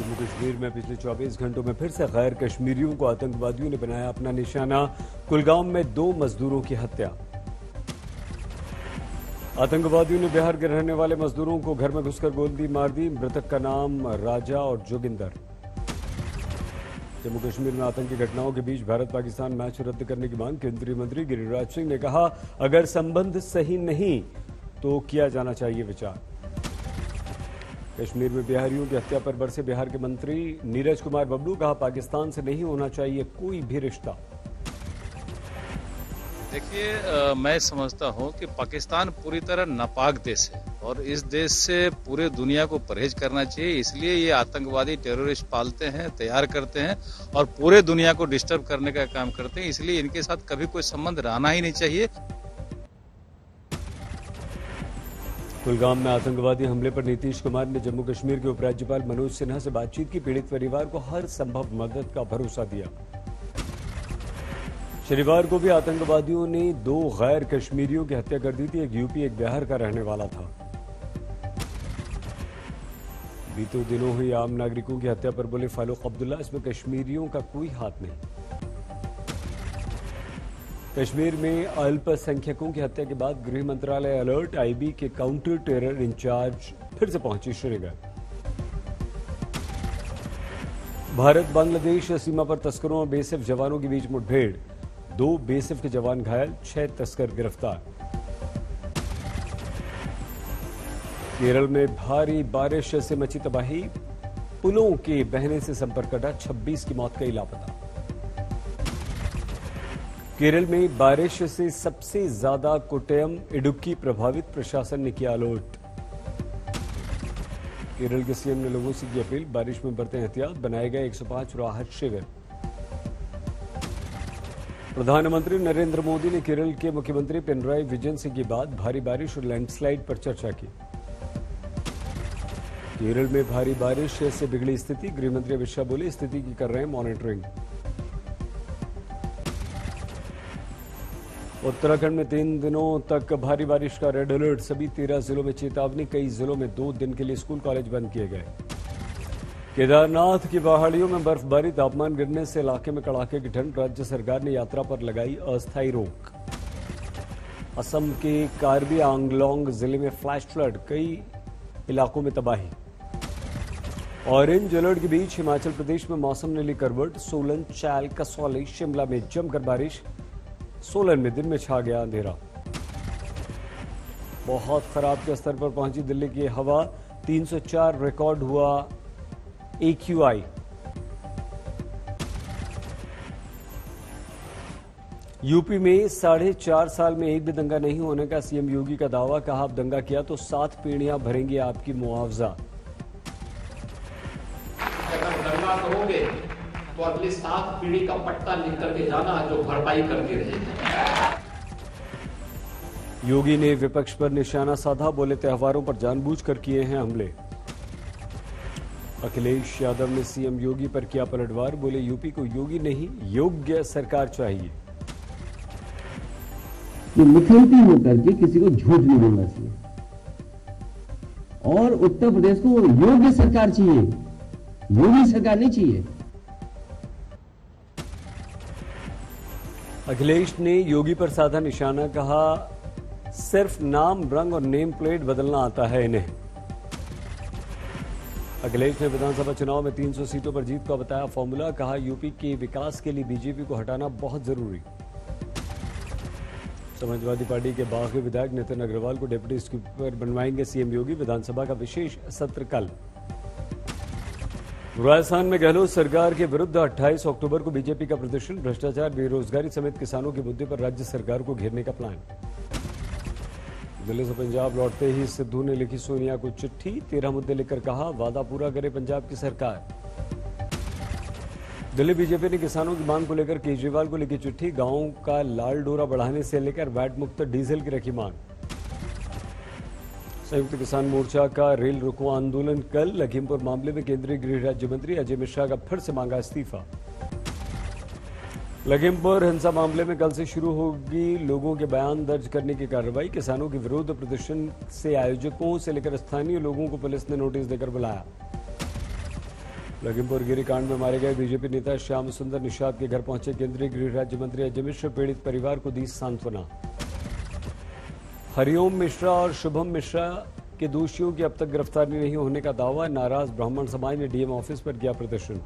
जम्मू कश्मीर में पिछले 24 घंटों में फिर से गैर कश्मीरियों को आतंकवादियों ने बनाया अपना निशाना। कुलगाम में 2 मजदूरों की हत्या। आतंकवादियों ने बिहार के रहने वाले मजदूरों को घर में घुसकर गोली मार दी। मृतक का नाम राजा और जोगिंदर। जम्मू कश्मीर में आतंकी घटनाओं के बीच भारत पाकिस्तान मैच रद्द करने की मांग। केंद्रीय मंत्री गिरिराज सिंह ने कहा, अगर संबंध सही नहीं तो किया जाना चाहिए विचार। कश्मीर में बिहारियों की हत्या पर बरसे बिहार के मंत्री नीरज कुमार बबलू। कहा, पाकिस्तान से नहीं होना चाहिए कोई भी रिश्ता। देखिए, मैं समझता हूं कि पाकिस्तान पूरी तरह नापाक देश है और इस देश से पूरे दुनिया को परहेज करना चाहिए। इसलिए ये आतंकवादी टेररिस्ट पालते हैं, तैयार करते हैं और पूरे दुनिया को डिस्टर्ब करने का काम करते हैं। इसलिए इनके साथ कभी कोई संबंध रहना ही नहीं चाहिए। कुलगाम में आतंकवादी हमले पर नीतीश कुमार ने जम्मू कश्मीर के उपराज्यपाल मनोज सिन्हा से बातचीत की। पीड़ित परिवार को हर संभव मदद का भरोसा दिया। शनिवार को भी आतंकवादियों ने 2 गैर कश्मीरियों की हत्या कर दी थी। एक यूपी, एक बिहार का रहने वाला था। बीते दिनों हुई आम नागरिकों की हत्या पर बोले फारूक अब्दुल्ला, इसमें कश्मीरियों का कोई हाथ नहीं। कश्मीर में अल्पसंख्यकों की हत्या के बाद गृह मंत्रालय अलर्ट। आईबी के काउंटर टेरर इंचार्ज फिर से पहुंची श्रीनगर। भारत बांग्लादेश सीमा पर तस्करों और बीएसएफ जवानों के बीच मुठभेड़। 2 बीएसएफ के जवान घायल, 6 तस्कर गिरफ्तार। केरल में भारी बारिश से मची तबाही। पुलों के बहने से संपर्क कटा, 26 की मौत, कई लापता। केरल में बारिश से सबसे ज्यादा कोट्टयम, इडुक्की प्रभावित। प्रशासन ने किया अलर्ट। केरल के सीएम ने लोगों से की अपील, बारिश में बरतें एहतियात। बनाए गए 105 राहत शिविर। प्रधानमंत्री नरेंद्र मोदी ने केरल के मुख्यमंत्री पिनराई विजयन से की बात। भारी बारिश और लैंडस्लाइड पर चर्चा की। केरल में भारी बारिश से बिगड़ी स्थिति। गृहमंत्री अमित शाह बोले, स्थिति की कर रहे हैं मॉनिटरिंग। उत्तराखंड में 3 दिनों तक भारी बारिश का रेड अलर्ट। सभी 13 जिलों में चेतावनी। कई जिलों में 2 दिन के लिए स्कूल कॉलेज बंद किए गए। केदारनाथ की पहाड़ियों में बर्फबारी, तापमान गिरने से इलाके में कड़ाके की ठंड। राज्य सरकार ने यात्रा पर लगाई अस्थायी रोक। असम के कार्बी आंगलोंग जिले में फ्लैश फ्लड, कई इलाकों में तबाही। ऑरेंज अलर्ट के बीच हिमाचल प्रदेश में मौसम ने ली करवट। सोलन, चैल, कसौली, शिमला में जमकर बारिश। सोलन में दिन में छा गया अंधेरा। बहुत खराब के स्तर पर पहुंची दिल्ली की हवा। 304 रिकॉर्ड हुआ AQI। यूपी में 4.5 साल में एक भी दंगा नहीं होने का सीएम योगी का दावा। कहा, आप दंगा किया तो 7 पीढ़ियां भरेंगी आपकी मुआवजा। अगर दंगा करोगे तो अगली 7 पीढ़ी का पट्टा लिख करके जाना, जो भरपाई करके रहेगी। योगी ने विपक्ष पर निशाना साधा। बोले, त्योहारों पर जानबूझकर किए हैं हमले। अखिलेश यादव ने सीएम योगी पर किया पलटवार। बोले, यूपी को योगी नहीं, योग्य सरकार चाहिए। कि मुख्यमंत्री होकर के किसी को झूठ नहीं बोलना चाहिए और उत्तर प्रदेश को योग्य सरकार चाहिए, योगी सरकार नहीं चाहिए। अखिलेश ने योगी पर साधा निशाना। कहा, सिर्फ नाम, रंग और नेम प्लेट बदलना आता है इन्हें। अखिलेश ने विधानसभा चुनाव में 300 सीटों पर जीत का बताया फॉर्मूला। कहा, यूपी के विकास के लिए बीजेपी को हटाना बहुत जरूरी। समाजवादी पार्टी के बागी विधायक नितिन अग्रवाल को डिप्टी स्पीकर बनवाएंगे सीएम योगी। विधानसभा का विशेष सत्र कल। राजस्थान में गहलोत सरकार के विरुद्ध 28 अक्टूबर को बीजेपी का प्रदर्शन। भ्रष्टाचार, बेरोजगारी समेत किसानों के मुद्दे पर राज्य सरकार को घेरने का प्लान। दिल्ली से पंजाब लौटते ही सिद्धू ने लिखी सोनिया को चिट्ठी। 13 मुद्दे लिखकर कहा, वादा पूरा करे पंजाब की सरकार। दिल्ली बीजेपी ने किसानों की मांग को लेकर केजरीवाल को लिखी चिट्ठी। गांवों का लाल डोरा बढ़ाने से लेकर वैट मुक्त डीजल की रखी मांग। संयुक्त किसान मोर्चा का रेल रोको आंदोलन कल। लखीमपुर मामले में केंद्रीय गृह राज्य मंत्री अजय मिश्रा का फिर से मांगा इस्तीफा। लखीमपुर हिंसा मामले में कल से शुरू होगी लोगों के बयान दर्ज करने की कार्रवाई। किसानों के विरोध प्रदर्शन से आयोजकों से लेकर स्थानीय लोगों को पुलिस ने नोटिस देकर बुलाया। लखीमपुर गिरी कांड में मारे गए बीजेपी नेता श्याम सुंदर निषाद के घर पहुंचे केंद्रीय गृह राज्य मंत्री अजय मिश्र। पीड़ित परिवार को दी सांत्वना। हरिओम मिश्रा और शुभम मिश्रा के दोषियों की अब तक गिरफ्तारी नहीं होने का दावा। नाराज ब्राह्मण समाज ने डीएम ऑफिस पर किया प्रदर्शन।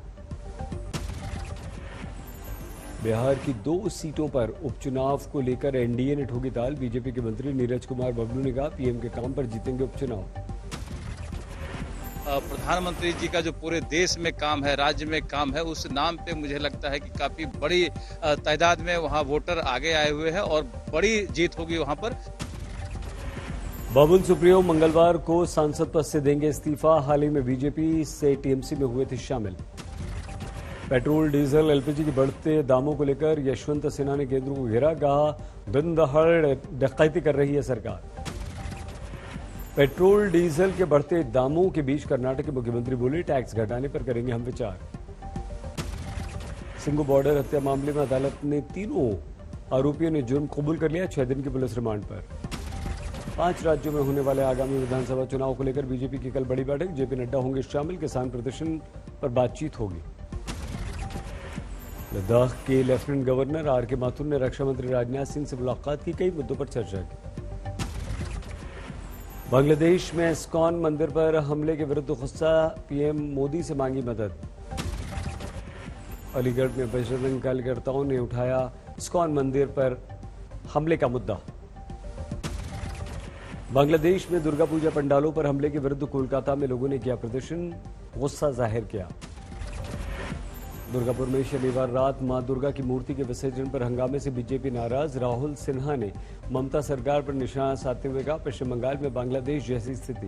बिहार की 2 सीटों पर उपचुनाव को लेकर एनडीए ने ठोकी ताल। बीजेपी के मंत्री नीरज कुमार बबलू ने कहा, पीएम के काम पर जीतेंगे उपचुनाव। प्रधानमंत्री जी का जो पूरे देश में काम है, राज्य में काम है, उस नाम पे मुझे लगता है कि काफी बड़ी तादाद में वहां वोटर आगे आए हुए हैं और बड़ी जीत होगी वहां पर। बाबुल सुप्रियो मंगलवार को सांसद पद से देंगे इस्तीफा। हाल ही में बीजेपी से टीएमसी में हुए थे शामिल। पेट्रोल, डीजल, एलपीजी के बढ़ते दामों को लेकर यशवंत सिन्हा ने केंद्र को घेरा। कहा, दिन दहाड़े डकैती कर रही है सरकार। पेट्रोल डीजल के बढ़ते दामों के बीच कर्नाटक के मुख्यमंत्री बोले, टैक्स घटाने पर करेंगे हम विचार। सिंगू बॉर्डर हत्या मामले में अदालत ने तीनों आरोपियों ने जुर्म कबूल कर लिया। 6 दिन की पुलिस रिमांड पर। 5 राज्यों में होने वाले आगामी विधानसभा चुनाव को लेकर बीजेपी की कल बड़ी बैठक। जेपी नड्डा होंगे शामिल। किसान प्रदर्शन पर बातचीत होगी। लद्दाख के लेफ्टिनेंट गवर्नर आर.के. माथुर ने रक्षा मंत्री राजनाथ सिंह से मुलाकात की। कई मुद्दों पर चर्चा की। बांग्लादेश में इस्कॉन मंदिर पर हमले के विरुद्ध गुस्सा। पीएम मोदी से मांगी मदद। अलीगढ़ में बजरंग कार्यकर्ताओं ने उठाया इस्कॉन मंदिर पर हमले का मुद्दा। बांग्लादेश में दुर्गा पूजा पंडालों पर हमले के विरुद्ध कोलकाता में लोगों ने किया प्रदर्शन, गुस्सा जाहिर किया। दुर्गापुर में शनिवार रात मां दुर्गा की मूर्ति के विसर्जन पर हंगामे से बीजेपी नाराज। राहुल सिन्हा ने ममता सरकार पर निशाना साधते हुए कहा, पश्चिम बंगाल में बांग्लादेश जैसी स्थिति।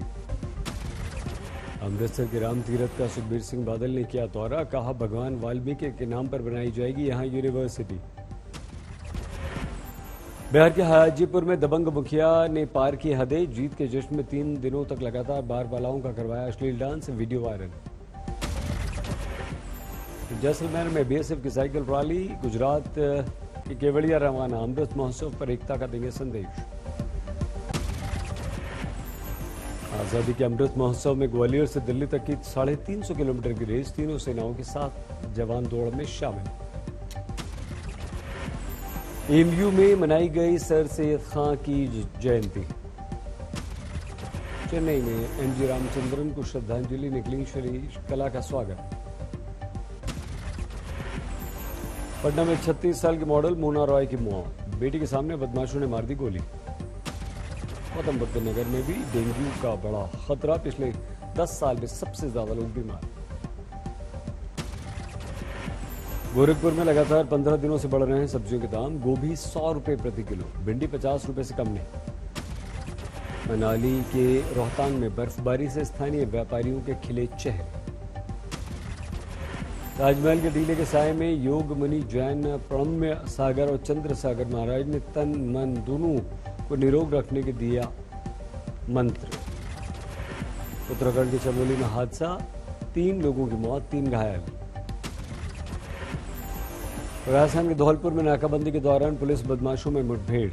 अमृतसर के राम तीरथ का सुखबीर सिंह बादल ने किया दौरा। कहा, भगवान वाल्मीकि के नाम पर बनाई जाएगी यहां यूनिवर्सिटी। बिहार के हाजीपुर में दबंग मुखिया ने पार की हदें। जीत के जश्न में 3 दिनों तक लगातार बार बालाओं का करवाया अश्लील डांस। Video viral. जैसलमेर में बीएसएफ की साइकिल रैली। गुजरात के केवड़िया रवाना। अमृत महोत्सव पर एकता का देंगे संदेश। आजादी के अमृत महोत्सव में ग्वालियर से दिल्ली तक की 350 किलोमीटर की रेस। तीनों सेनाओं के साथ जवान दौड़ में शामिल। एमयू में मनाई गई सर सैयद खां की जयंती। चेन्नई में एमजी रामचंद्रन को श्रद्धांजलि निकली शरीर कला का स्वागत। पटना में 36 साल की मॉडल मोना रॉय की मौत। बेटी के सामने बदमाशों ने मार दी गोली। गौतम बुद्ध नगर में भी डेंगू का बड़ा खतरा। पिछले 10 साल में सबसे ज्यादा लोग बीमार। गोरखपुर में लगातार 15 दिनों से बढ़ रहे हैं सब्जियों के दाम। गोभी 100 रुपए प्रति किलो। भिंडी 50 रुपए से कम नहीं। मनाली के रोहतांग में बर्फबारी से स्थानीय व्यापारियों के खिले चेहरे। ताजमहल के टीले के साय में योग मुनि जैन प्रणम्य सागर और चंद्र सागर महाराज ने तन मन दोनों को निरोग रखने के दिया मंत्र। उत्तराखंड के चमोली में हादसा। 3 लोगों की मौत, 3 घायल। राजस्थान के धौलपुर में नाकाबंदी के दौरान पुलिस बदमाशों में मुठभेड़।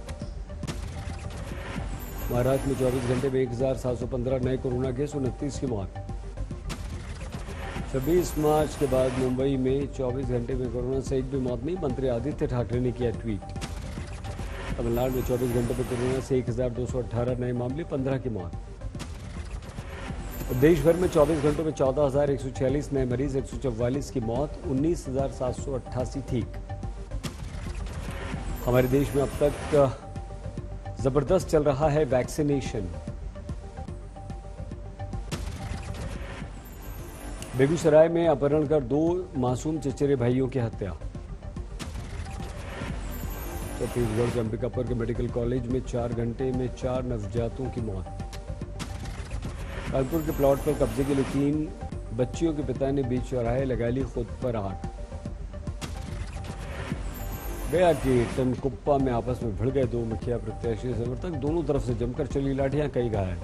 महाराष्ट्र में 24 घंटे में 1715 नए कोरोना केस, 29 की मौत। 26 मार्च के बाद मुंबई में 24 घंटे में कोरोना से एक भी मौत नहीं। मंत्री आदित्य ठाकरे ने किया ट्वीट। तमिलनाडु में 24 घंटे में कोरोना से 1218 नए मामले, 15 की मौत। देश भर में 24 घंटों में 14,146 नए मरीज, 144 की मौत, 19,788 ठीक। हमारे देश में अब तक जबरदस्त चल रहा है वैक्सीनेशन। बेगूसराय में अपहरण कर 2 मासूम चचेरे भाइयों की हत्या। छत्तीसगढ़ के अंबिकापुर के मेडिकल कॉलेज में 4 घंटे में 4 नवजातों की मौत। कानपुर के प्लॉट पर कब्जे के लिए 3 बच्चियों के पिता ने बीच चौराहे लगा ली खुद पर आग। गया के टनकुप्पा में आपस में भिड़ गए 2 मुखिया प्रत्याशी समर्थक। दोनों तरफ से जमकर चली लाठियां, कई घायल।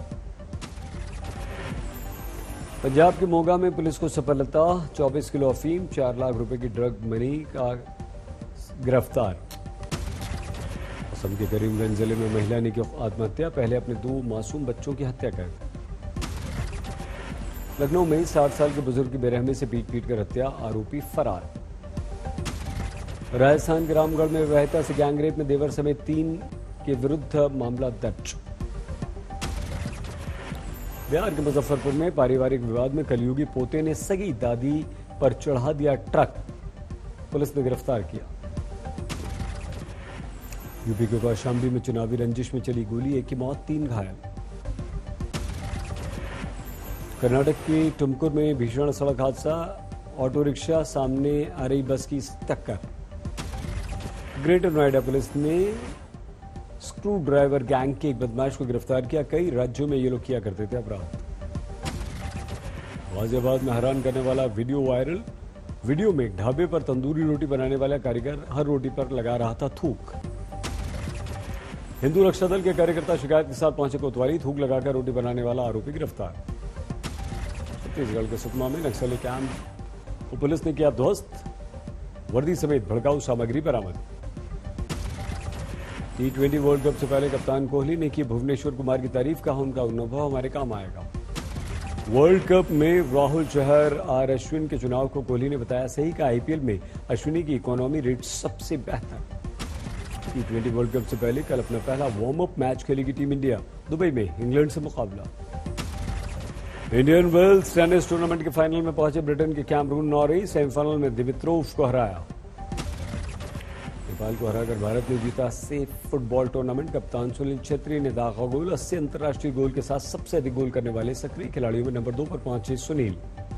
पंजाब के मोगा में पुलिस को सफलता। 24 किलो अफीम, 4 लाख रुपए की ड्रग मनी का गिरफ्तार। असम के करीमगंज जिले में महिला ने की आत्महत्या। पहले अपने 2 मासूम बच्चों की हत्या कर दी। लखनऊ में 60 साल के बुजुर्ग की बेरहमी से पीट कर हत्या, आरोपी फरार। राजस्थान के रामगढ़ में विवाहिता से गैंगरेप में देवर समेत 3 के विरुद्ध मामला दर्ज। बिहार के मुजफ्फरपुर में पारिवारिक विवाद में कलयुगी पोते ने सगी दादी पर चढ़ा दिया ट्रक, पुलिस ने गिरफ्तार किया। यूपी के कौशाम्बी में चुनावी रंजिश में चली गोली, 1 की मौत 3 घायल। कर्नाटक की टुमकुर में भीषण सड़क हादसा, ऑटो रिक्शा सामने आ रही बस की टक्कर। ग्रेटर नोएडा पुलिस ने स्क्रू ड्राइवर गैंग के एक बदमाश को गिरफ्तार किया। कई राज्यों में ये लोग किया करते थे अपराध। गाजियाबाद में हैरान करने वाला वीडियो वायरल, वीडियो में ढाबे पर तंदूरी रोटी बनाने वाला कारीगर हर रोटी पर लगा रहा था थूक। हिंदू रक्षा दल के कार्यकर्ता शिकायत के साथ पहुंचे कोतवाली, थूक लगाकर रोटी बनाने वाला आरोपी गिरफ्तार। छत्तीसगढ़ के सुकमा में नक्सली कैंप को पुलिस ने किया ध्वस्त, वर्दी समेत भड़काऊ सामग्री बरामद। T20 वर्ल्ड कप से पहले कप्तान कोहली ने की भुवनेश्वर कुमार की तारीफ, कहा उनका अनुभव हमारे काम आएगा। वर्ल्ड कप में राहुल चहर और अश्विन के चुनाव को कोहली ने बताया सही, का आईपीएल में अश्विनी की इकोनॉमी रेट सबसे बेहतर। T20 वर्ल्ड कप से पहले कल अपना पहला वार्म अप मैच खेलेगी टीम इंडिया, दुबई में इंग्लैंड से मुकाबला। इंडियन वेल्स टेनिस टूर्नामेंट के फाइनल में पहुंचे ब्रिटेन के कैमरून नॉरी, सेमीफाइनल में दिमित्रोव को हराया। नेपाल को हराकर भारत ने जीता सेफ फुटबॉल टूर्नामेंट, कप्तान सुनील छेत्री ने दागा गोल। 80 अंतर्राष्ट्रीय गोल के साथ सबसे अधिक गोल करने वाले सक्रिय खिलाड़ियों में नंबर 2 पर पहुंचे सुनील।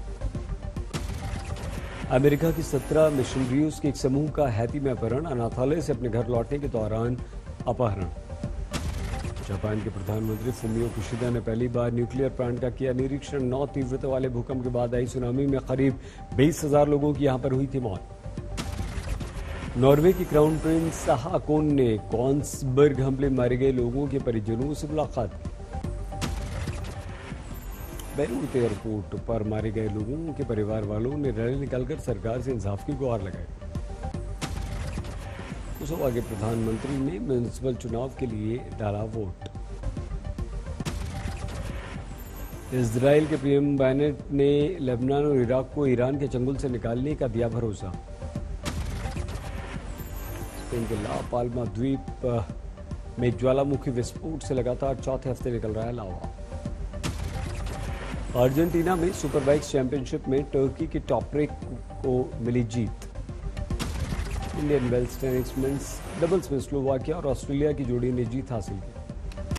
अमेरिका की 17 मिशनरीज के एक समूह का हैती में अपहरण, अनाथालय से अपने घर लौटने के दौरान अपहरण। जापान के प्रधानमंत्री फुमियो किशिदा ने पहली बार न्यूक्लियर प्लांट का किया निरीक्षण। 9 तीव्रता वाले भूकंप के बाद आई सुनामी में करीब 20,000 लोगों की यहां पर हुई थी मौत। नॉर्वे की क्राउन प्रिंस हाकोन ने कॉन्सबर्ग हमले में मारे गए लोगों के परिजनों से मुलाकात की। बेरूट एयरपोर्ट पर मारे गए लोगों के परिवार वालों ने रैली निकालकर सरकार से इंसाफ की गुहार लगाई। कोसोवो के प्रधानमंत्री ने म्युनिसिपल चुनाव के लिए डाला वोट। इजराइल के पीएम बेनेट ने लेबनान और इराक को ईरान के चंगुल से निकालने का दिया भरोसा। स्पेन के ला पाल्मा द्वीप में ज्वालामुखी विस्फोट से लगातार चौथे हफ्ते निकल रहा है लावा। अर्जेंटीना में सुपरबाइक्स चैंपियनशिप में टर्की के टॉपरेक को मिली जीत। Indian Wells tennis men's doubles में स्लोवाकिया और ऑस्ट्रेलिया की जोड़ी ने जीत हासिल की।